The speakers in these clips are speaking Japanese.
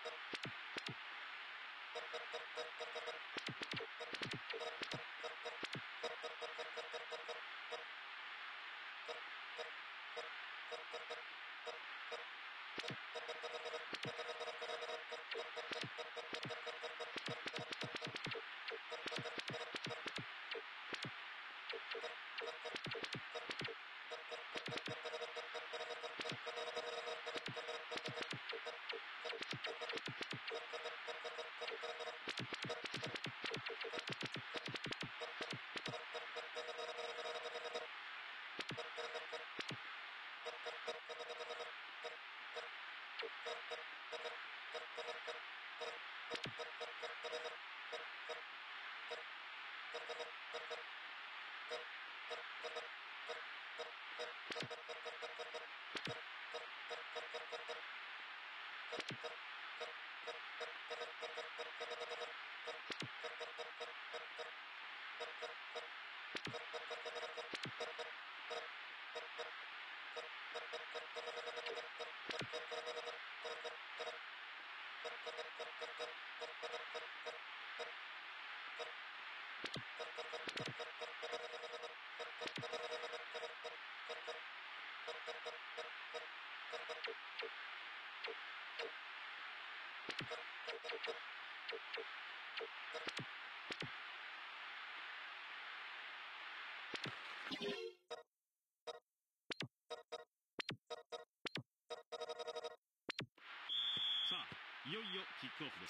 さあ、いよいよキックオフです。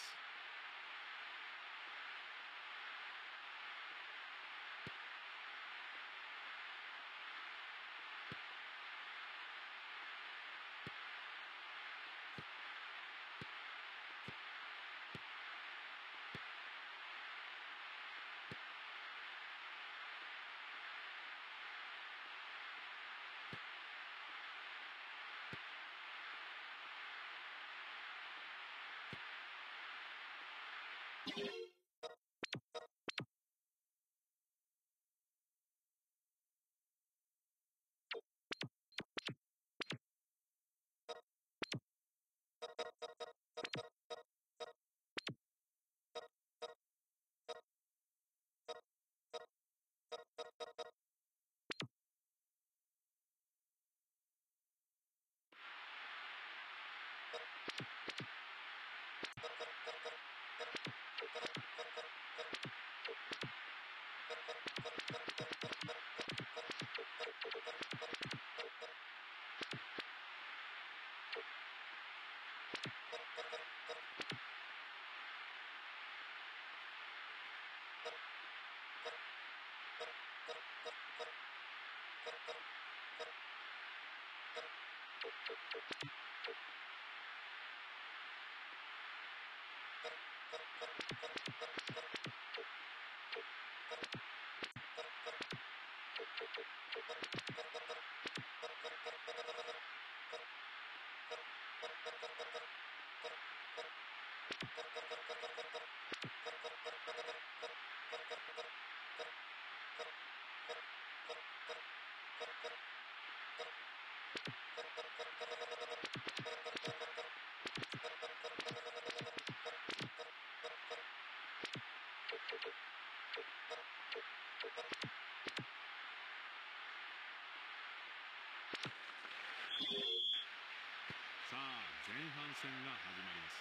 さあ、前半戦が始まります。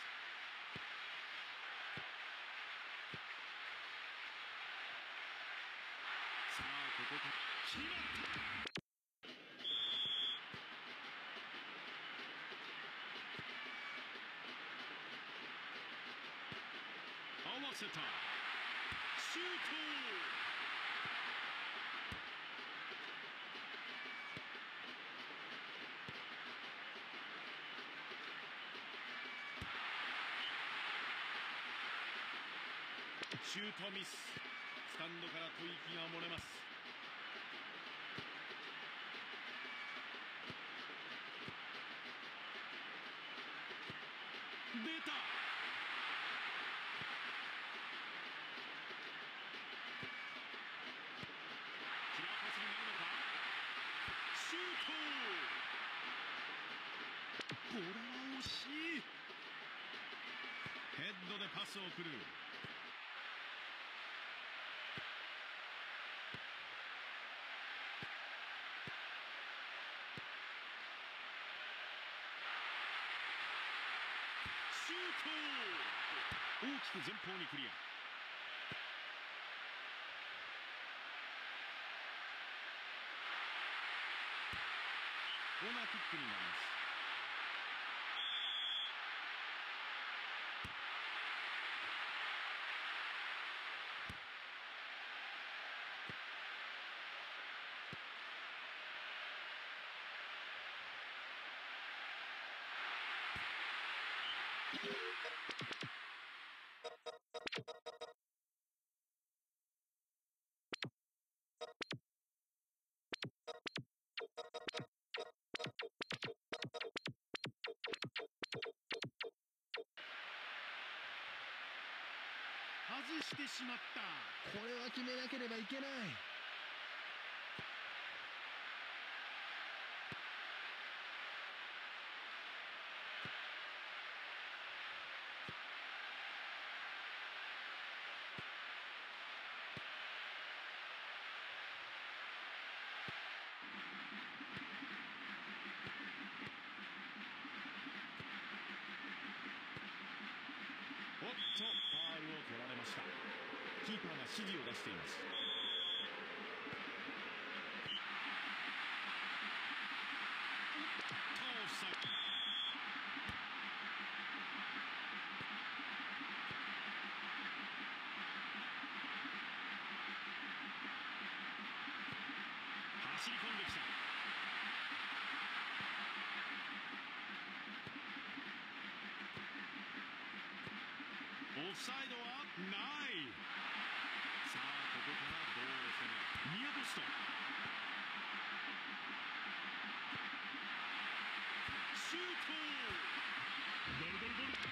さあ、ここから決まった。合わせた。シュート。シュートミス。スタンドから吐息が漏れます。出た。キラーパスになるのか。シュート。これは惜しい。 ヘッドでパスを送る。シュート、大きく前方にクリア。コーナーキックになります。外してしまった。 これは決めなければいけない。 おっと、ファールを取られました。キーパーが指示を出しています。オフサイド。走り込んできた。オフサイドはない。さあここからどう攻める。ニアポスト。シュート。ゴルゴルゴル。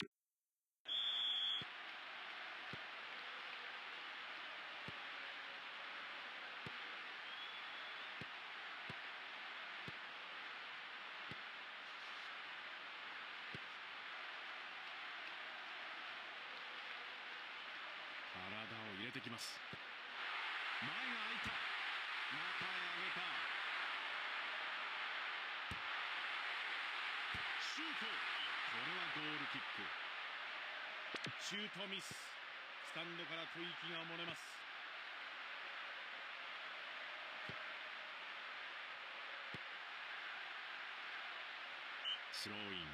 体を入れてきます。前が空いた。中へ上げた。シュート。これはゴールキック。シュートミス。スタンドから吐息が漏れます。スローイン。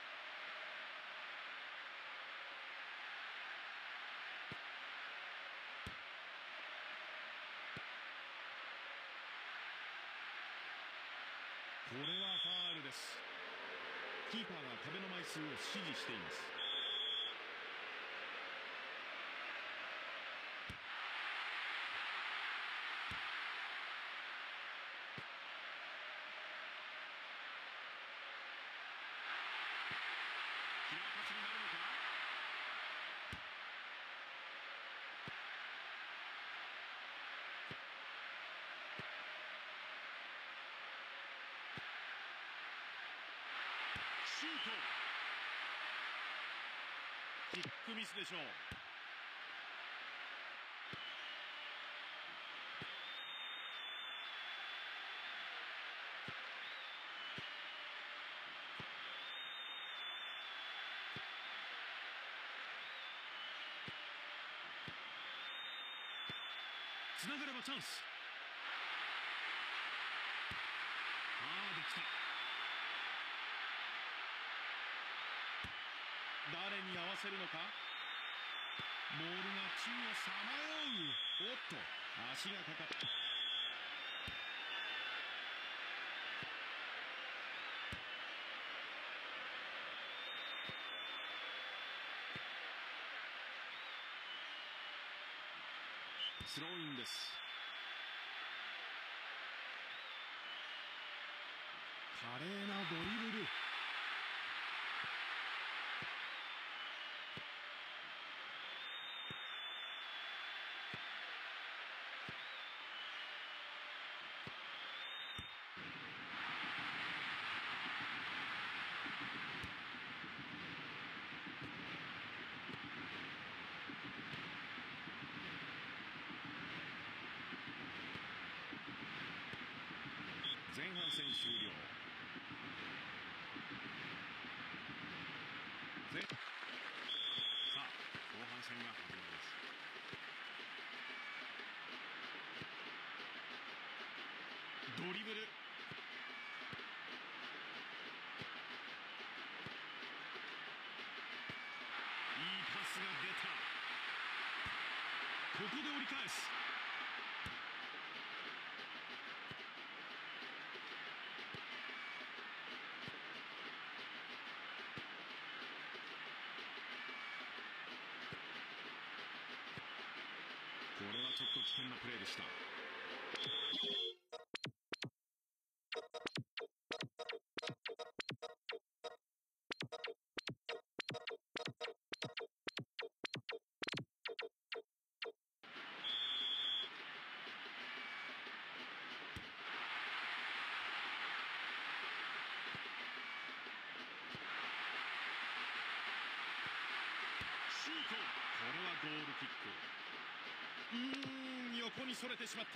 これはファールです。キーパーが壁の枚数を指示しています。キラーパスになるのか。シュート。キックミスでしょう。つながればチャンス。できた。誰に合わせるのか。ボールが宙をさまよう。おっと、足がかかった。スローインです。華麗なドリブル。 リブル。いいパスが出た。ここで折り返す。これはちょっと危険なプレーでした。シュート。これはゴールキック。横にそれてしまった。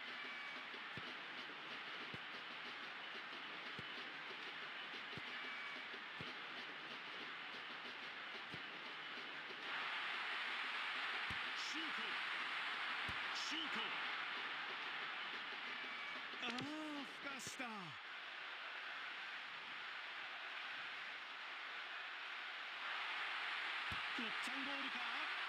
シュート。シュート。ふかした。とっちゃんゴールか。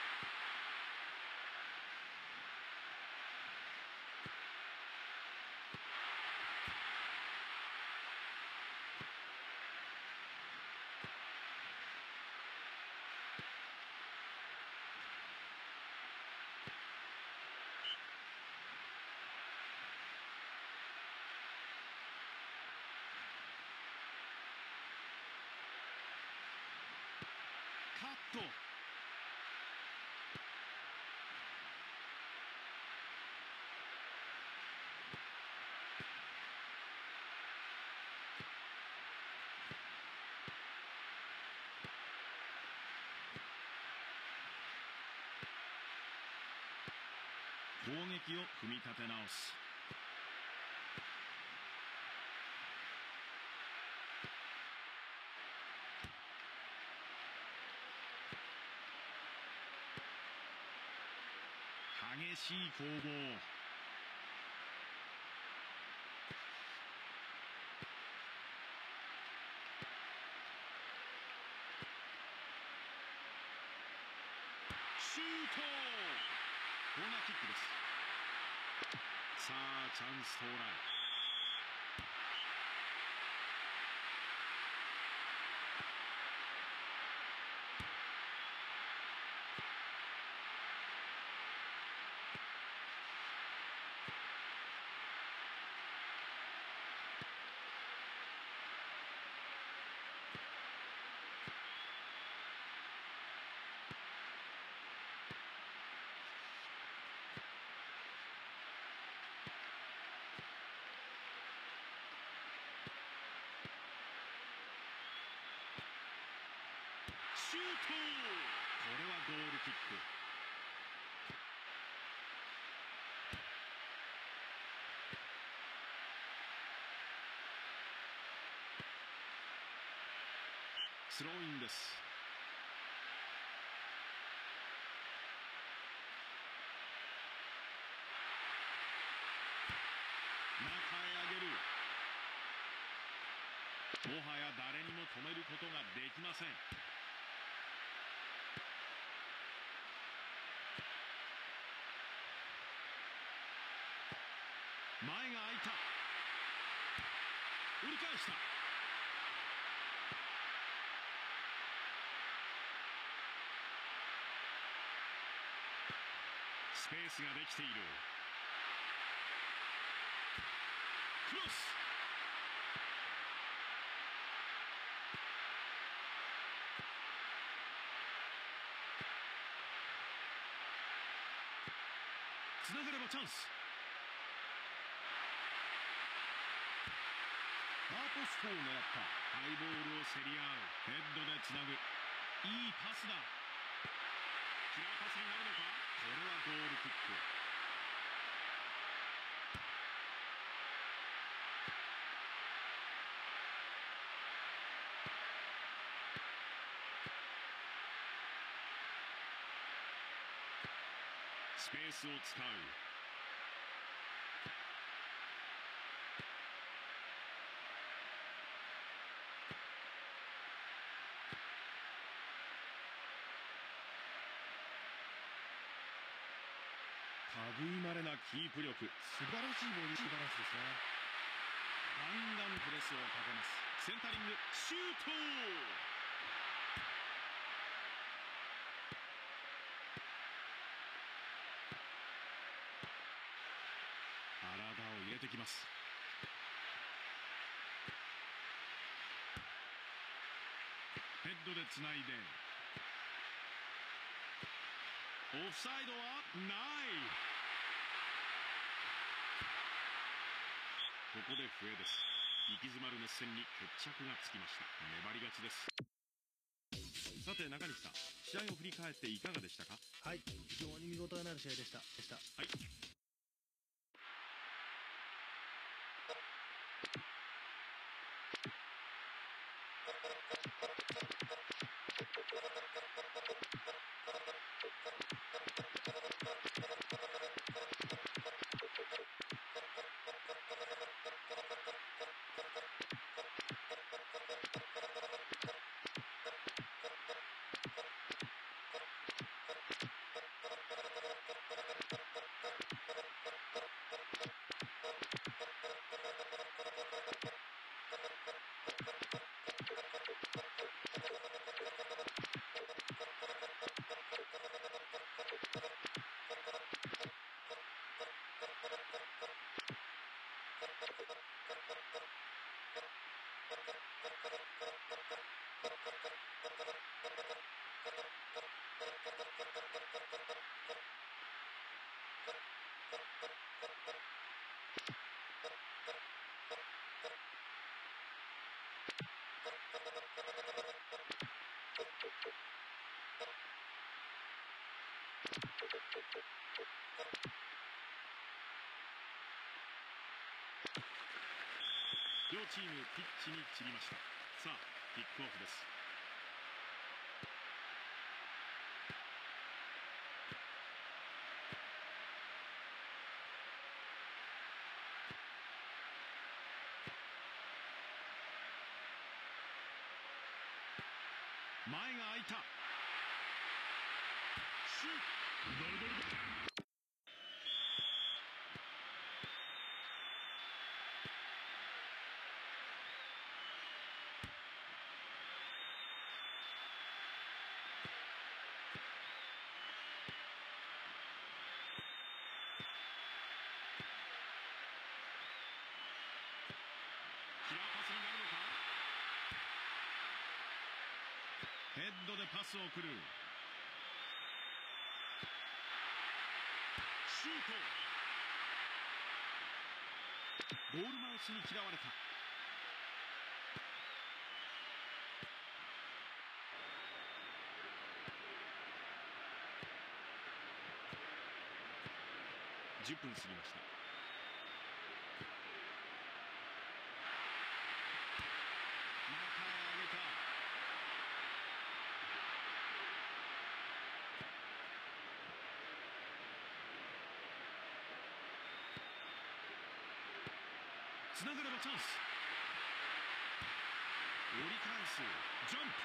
カット。攻撃を組み立て直す。激しい攻防。シュート。コーナーキックです。さあチャンス到来。シュート。これはゴールキック。スローインです。中へ上げる。もはや誰にも止めることができません。前が空いた。折り返した。スペースができている。クロス。つながればチャンス。ハートストを狙ったハイボールを競り合う。ヘッドでつなぐ。いいパスだ。キラーパスになるのか。これはゴールキック。スペースを使う。 類いまれなキープ力。 素晴らしいボディバランスですね。 ガンガンプレスをかけます。センタリングシュート。体を入れてきます。ヘッドでつないで、オフサイドはない。ここで笛です。息詰まる熱戦に決着がつきました。粘り勝ちです。さて中西さん、試合を振り返っていかがでしたか？ はい、非常に見応えのある試合でした。 はい。両チームピッチに散りました。さあキックオフです。前が空いた。シュート。ドルドルドル。キラーパスになるのか。ヘッドでパスを送る。シュート。ゴールマウスに嫌われた。10分過ぎました。また上げた。つながればチャンス。折り返す。ジャンプ。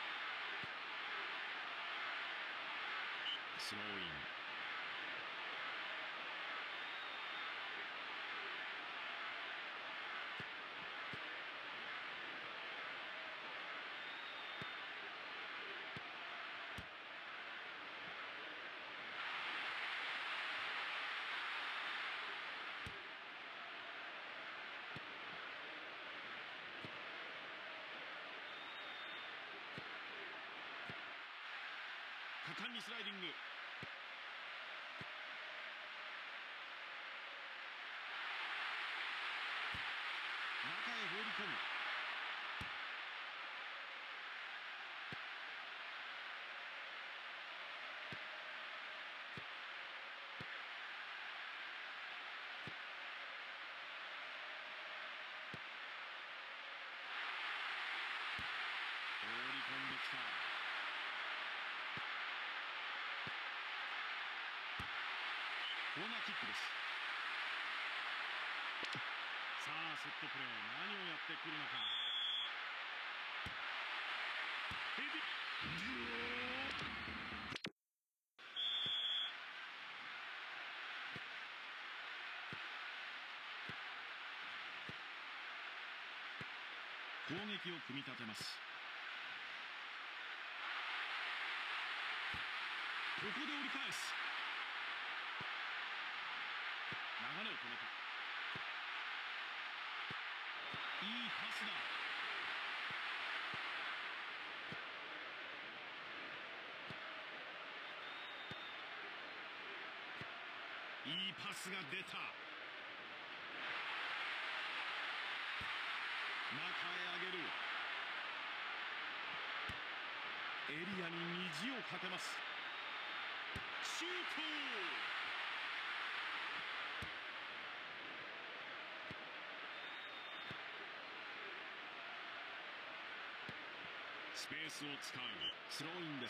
スローイン。果敢にスライディング。中へ放り込む。放り込んできた。コーナーキックです。さあセットプレー、何をやってくるのか。ヘディ。 攻撃を組み立てます。ここで折り返す。流れを止めた。いいパスだ。いいパスが出た。中へ上げる。エリアに虹をかけます。シュート。スペースを使うスローインです。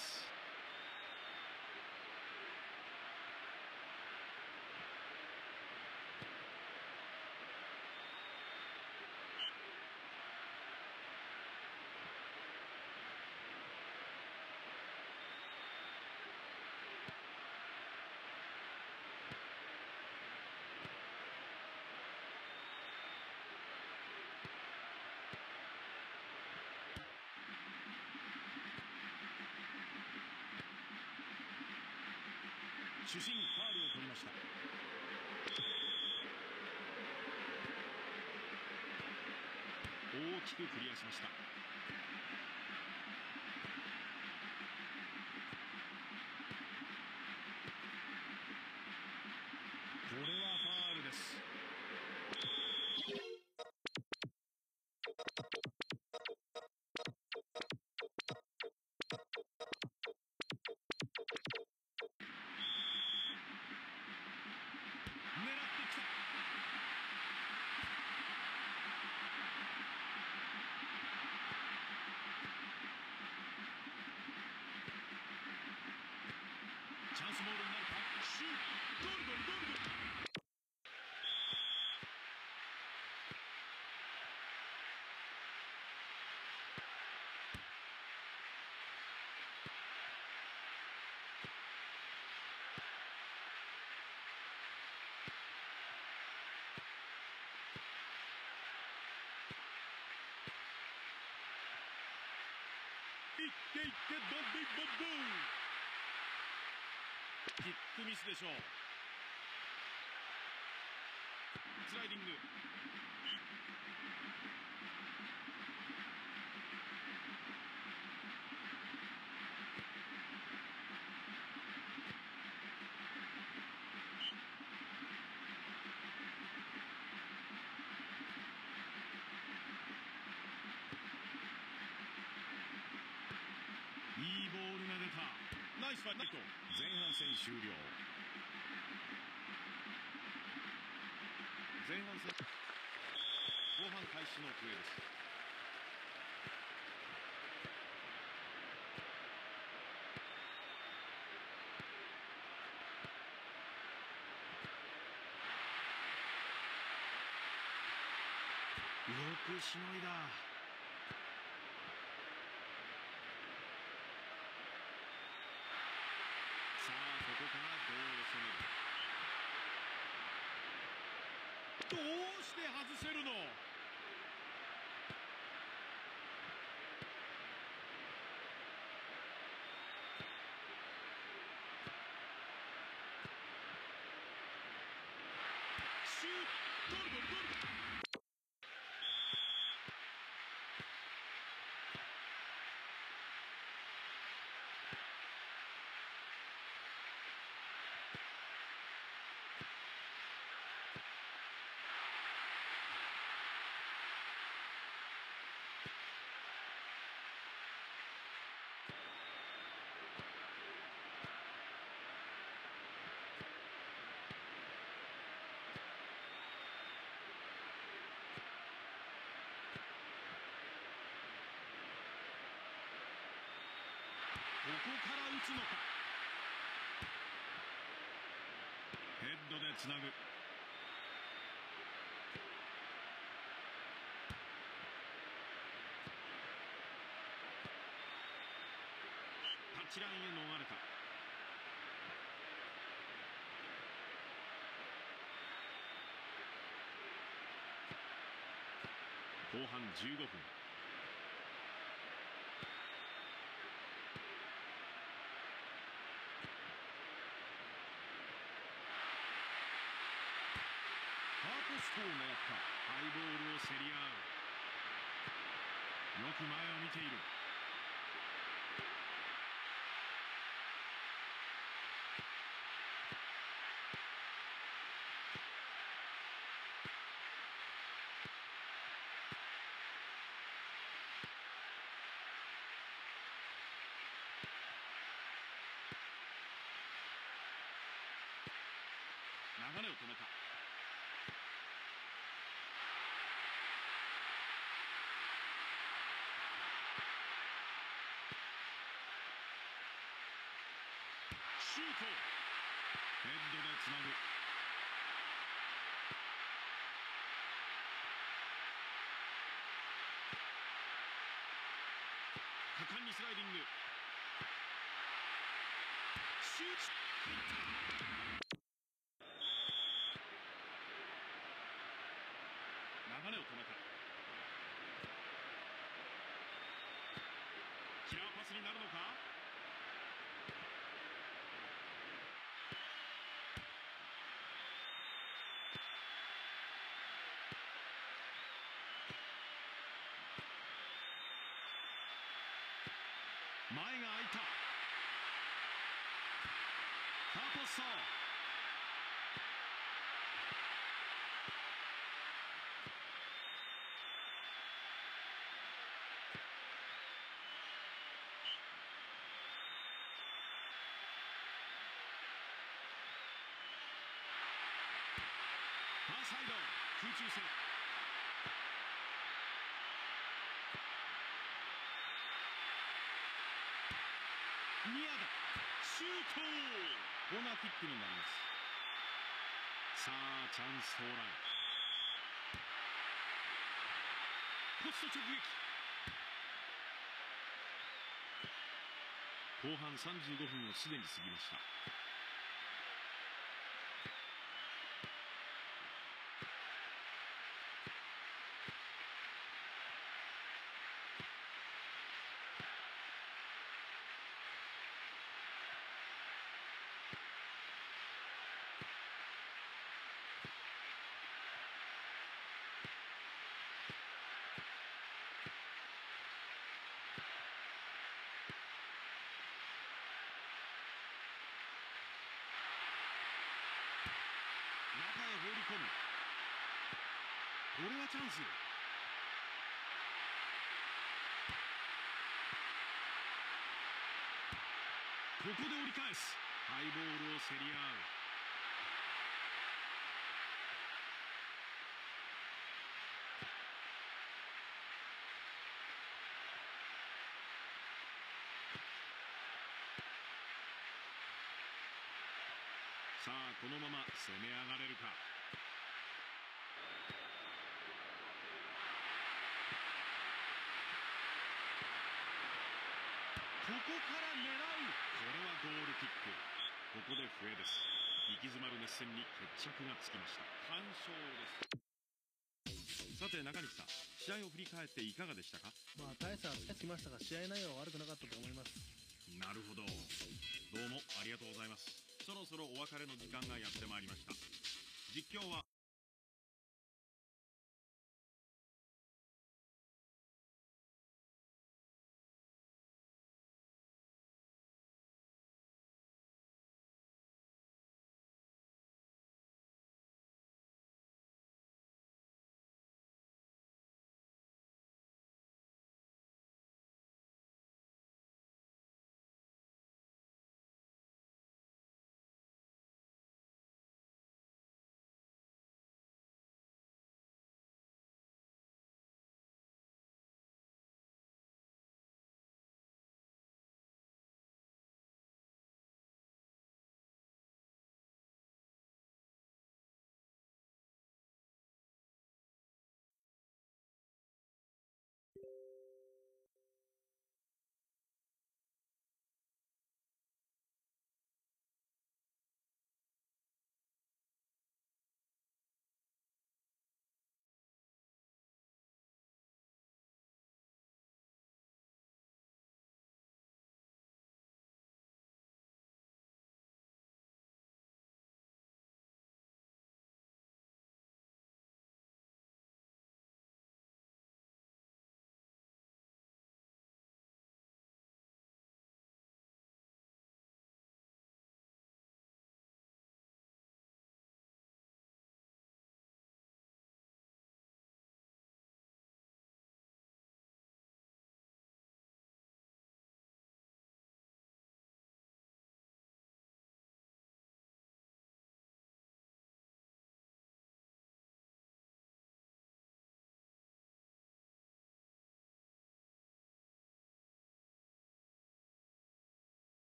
主審ファウルを取りました。大きくクリアしました。これはファウルです。狙ってきた。チャンスボールになるか。シュート。ゴールゴールゴールゴール。いっていってドビボブー。キックミスでしょう。スライディング。いいボールが出た。ナイスファイト。前半戦終了。前半戦後半開始の笛です。よくしのいだ。さあここからどう攻める。どうして外せるの。シュート。ゴールゴールゴール。ここから打つのか。ヘッドでつなぐ。タッチラインへ逃れた。後半15分。 スコを狙ったハイボールを競り合う。よく前を見ている。流れを止めた。シュート。ヘッドでつなぐ。果敢にスライディング。シュート。入った。流れを止めた。キラーパスになるのか。前が空いた。カーポッソ。ファーサイド空中戦。ニアだ。シュート。コーナーキックになります。さあチャンス到来。ポスト直撃。後半35分をすでに過ぎました。中へ放り込む。これはチャンス。ここで折り返す。ハイボールを競り合う。さあこのまま攻め上がれるか。ここから狙う。これはゴールキック。ここで笛です。息詰まる熱戦に決着がつきました。完勝です。さて中西さん、試合を振り返っていかがでしたか。 大差はつきましたが、試合内容は悪くなかったと思います。 なるほど。どうもありがとうございます。そろそろお別れの時間がやってまいりました。実況は